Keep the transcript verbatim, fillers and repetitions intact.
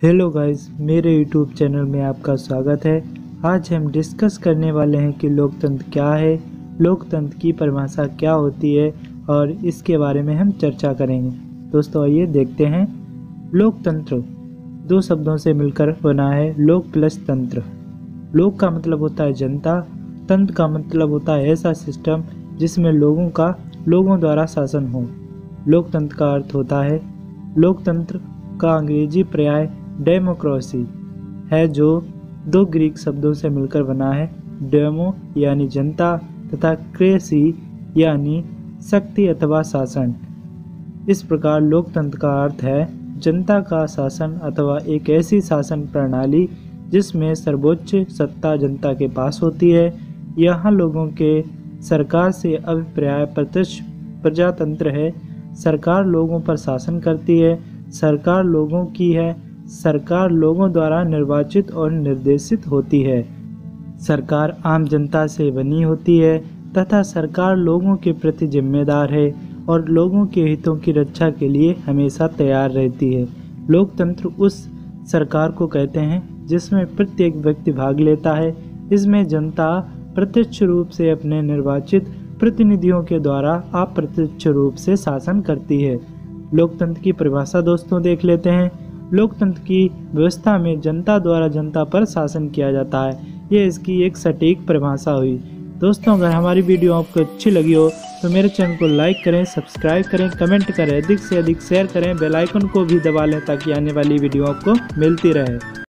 Hello guys, मेरे YouTube channel में आपका स्वागत है। आज हम डिस्कस करने वाले हैं कि लोकतंत्र क्या है, लोकतंत्र की परिभाषा क्या होती है और इसके बारे में हम चर्चा करेंगे। दोस्तों आइए देखते हैं। लोकतंत्र दो शब्दों से मिलकर बना है, लोक प्लस तंत्र। लोक का मतलब होता है जनता, तंत्र का मतलब होता है ऐसा सिस्टम जिसमें लोगों का लोगों द्वारा शासन हो। लोकतंत्र का अर्थ होता है, लोकतंत्र का अंग्रेजी पर्याय डेमोक्रेसी है, जो दो ग्रीक शब्दों से मिलकर बना है। डेमो यानी जनता तथा क्रेसी यानी शक्ति अथवा शासन। इस प्रकार लोकतंत्र का अर्थ है जनता का शासन अथवा एक ऐसी शासन प्रणाली जिसमें सर्वोच्च सत्ता जनता के पास होती है। यहाँ लोगों के सरकार से अभिप्राय प्रत्यक्ष प्रजातंत्र है। सरकार लोगों पर शासन करती है, सरकार लोगों की है, सरकार लोगों द्वारा निर्वाचित और निर्देशित होती है। सरकार आम जनता से बनी होती है तथा सरकार लोगों के प्रति जिम्मेदार है और लोगों के हितों की रक्षा के लिए हमेशा तैयार रहती है। लोकतंत्र उस सरकार को कहते हैं जिसमें प्रत्येक व्यक्ति भाग लेता है। इसमें जनता प्रत्यक्ष रूप से अपने निर्वाचित प्रतिनिधियों के द्वारा अप्रत्यक्ष रूप से शासन करती है। लोकतंत्र की परिभाषा दोस्तों देख लेते हैं। लोकतंत्र की व्यवस्था में जनता द्वारा जनता पर शासन किया जाता है। ये इसकी एक सटीक परिभाषा हुई। दोस्तों अगर हमारी वीडियो आपको अच्छी लगी हो तो मेरे चैनल को लाइक करें, सब्सक्राइब करें, कमेंट करें, अधिक से अधिक शेयर करें, बेल आइकन को भी दबा लें ताकि आने वाली वीडियो आपको मिलती रहे।